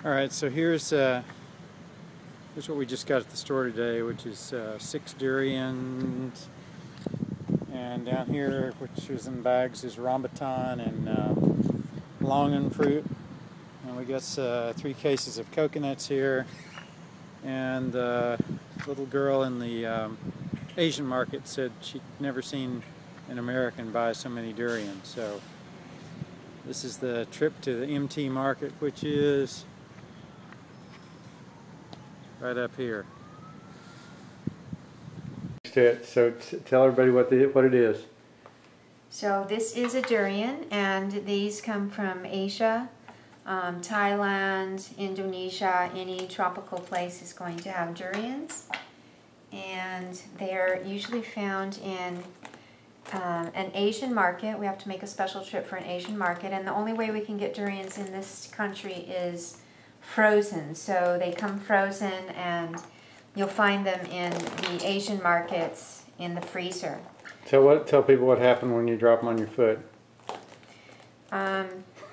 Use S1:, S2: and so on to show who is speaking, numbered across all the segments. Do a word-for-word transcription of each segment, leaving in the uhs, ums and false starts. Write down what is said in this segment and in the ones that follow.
S1: Alright, so here's uh, here's what we just got at the store today, which is uh, six durians, and down here, which is in bags, is rambutan and um, longan fruit, and we got uh, three cases of coconuts here, and uh, the little girl in the um, Asian market said she'd never seen an American buy so many durians. So this is the trip to the M T market, which is right up here. So tell everybody what the what it is.
S2: So this is a durian, and these come from Asia, um, Thailand, Indonesia. Any tropical place is going to have durians, and they're usually found in um, an Asian market. We have to make a special trip for an Asian market, and the only way we can get durians in this country is frozen. So they come frozen, and you'll find them in the Asian markets in the freezer.
S1: Tell what tell people what happened when you drop them on your foot.
S2: Um,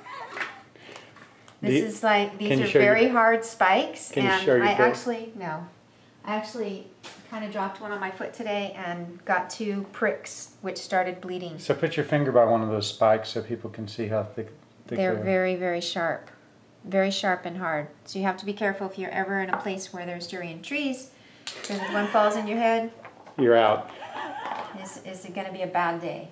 S2: this
S1: you,
S2: is like these are very
S1: your,
S2: hard spikes,
S1: can
S2: and
S1: you show your
S2: I
S1: foot?
S2: actually no, I actually kind of dropped one on my foot today and got two pricks, which started bleeding.
S1: So put your finger by one of those spikes so people can see how thick, thick
S2: They're
S1: they are.
S2: very very sharp, very sharp and hard. So you have to be careful if you're ever in a place where there's durian trees, because if one falls in your head,
S1: you're out.
S2: Is, is it going to be a bad day?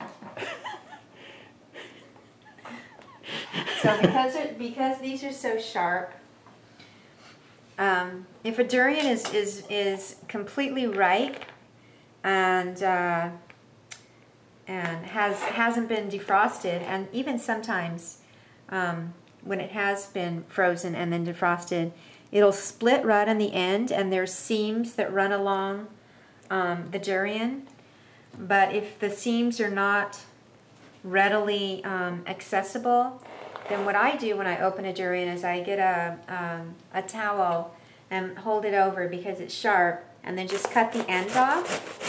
S2: So because it, because these are so sharp, um, if a durian is is is completely ripe and uh, and has hasn't been defrosted, and even sometimes um, when it has been frozen and then defrosted, it'll split right on the end, and there's seams that run along um, the durian. But if the seams are not readily um, accessible, then what I do when I open a durian is I get a, um, a towel and hold it over because it's sharp, and then just cut the end off.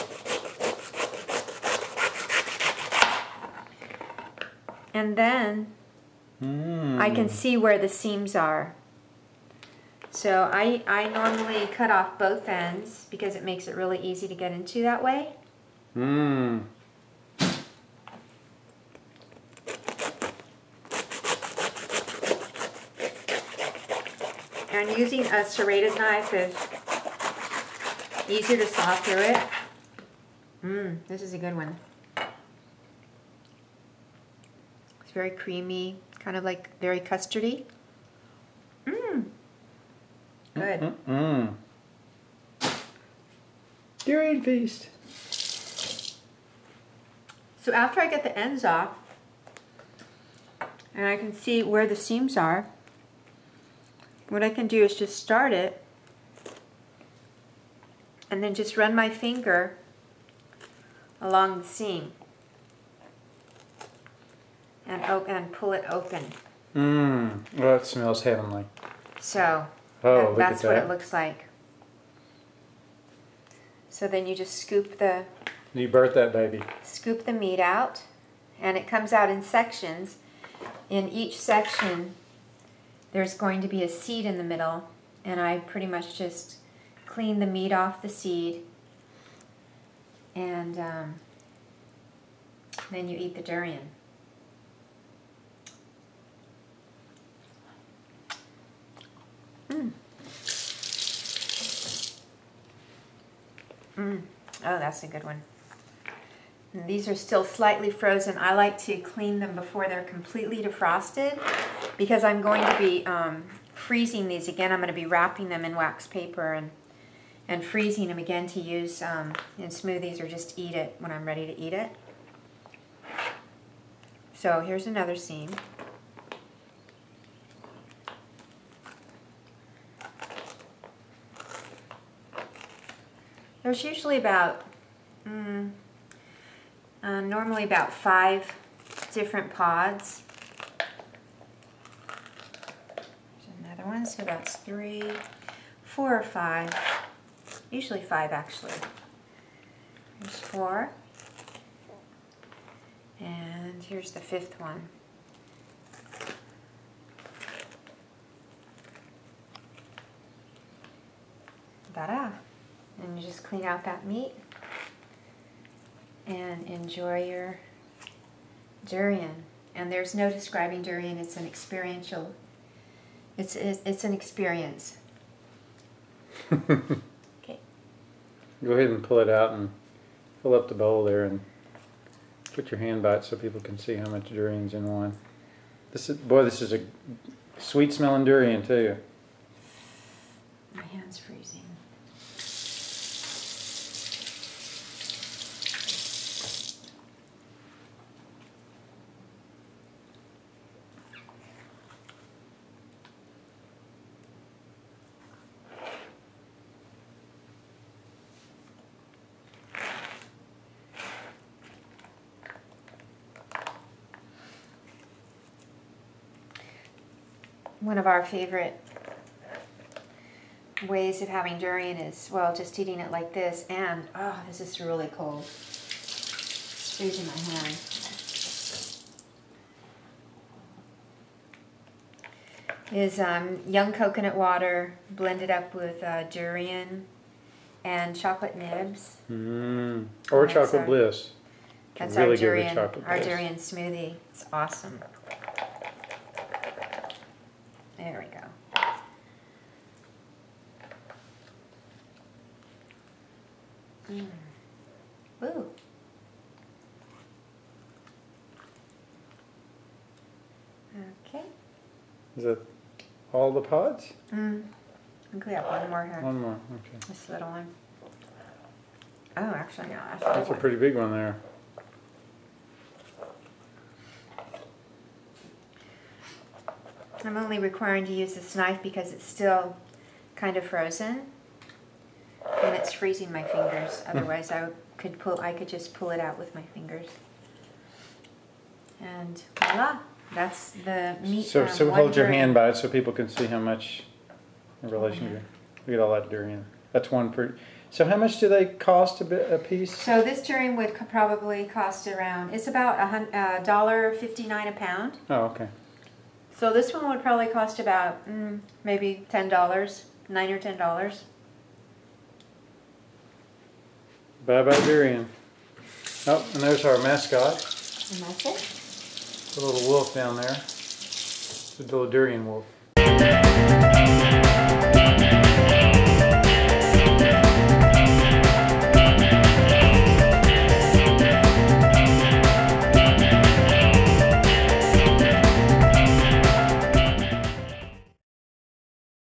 S2: And then
S1: mm.
S2: I can see where the seams are. So I, I normally cut off both ends because it makes it really easy to get into that way.
S1: Mmm.
S2: And using a serrated knife is easier to saw through it. Mmm, this is a good one. It's very creamy, kind of like very custardy. Mmm. Good.
S1: Mmm. Durian feast.
S2: So after I get the ends off, and I can see where the seams are, what I can do is just start it, and then just run my finger along the seam, and open and pull it open.
S1: Mmm. Oh, it smells heavenly.
S2: So
S1: oh,
S2: that,
S1: look
S2: that's
S1: at
S2: what
S1: that.
S2: it looks like. So then you just scoop the
S1: You birth that baby.
S2: Scoop the meat out, and it comes out in sections. In each section, there's going to be a seed in the middle, and I pretty much just clean the meat off the seed, and um, then you eat the durian. Mm. Mm. Oh, that's a good one. And these are still slightly frozen. I like to clean them before they're completely defrosted because I'm going to be um, freezing these again. I'm going to be wrapping them in wax paper and and freezing them again to use um, in smoothies or just eat it when I'm ready to eat it. So here's another seam. There's usually about mm, Uh, normally about five different pods. There's another one, so that's three, four or five. Usually five, actually. There's four. And here's the fifth one. Ta-da! And you just clean out that meat and enjoy your durian. And there's no describing durian. It's an experiential. It's it's, it's an experience. Okay.
S1: Go ahead and pull it out and fill up the bowl there, and put your hand by it so people can see how much durian's in one. This is boy. This is a sweet smelling durian too.
S2: My hand's freezing. One of our favorite ways of having durian is, well, just eating it like this, and, oh, this is really cold. It's freezing my hand. Is um, young coconut water blended up with uh, durian and chocolate nibs.
S1: Mm. Or
S2: That's
S1: chocolate
S2: our-
S1: bliss.
S2: That's
S1: really
S2: our
S1: good with
S2: durian,
S1: chocolate
S2: our
S1: bliss.
S2: durian smoothie. It's awesome. There we go. Mm. Ooh. Okay.
S1: Is that all the pods?
S2: Mm. I'll clean up one more here.
S1: One more. Okay.
S2: This little one. Oh, actually, no. That's,
S1: That's a pretty big one there.
S2: I'm only requiring to use this knife because it's still kind of frozen, and it's freezing my fingers. Otherwise, I could pull. I could just pull it out with my fingers. And voila, that's the meat.
S1: So,
S2: from
S1: so
S2: one
S1: hold your
S2: durian.
S1: hand by it so people can see how much in relation to. Look at all that durian. That's one per. So how much do they cost a bit a piece?
S2: So this durian would co- probably cost around. It's about a hun- uh, dollar fifty nine a pound.
S1: Oh, okay.
S2: So this one would probably cost about mm, maybe ten dollars, nine or ten dollars.
S1: Bye bye durian. Oh, and there's our mascot,
S2: And that's it.
S1: the little wolf down there. The little durian wolf.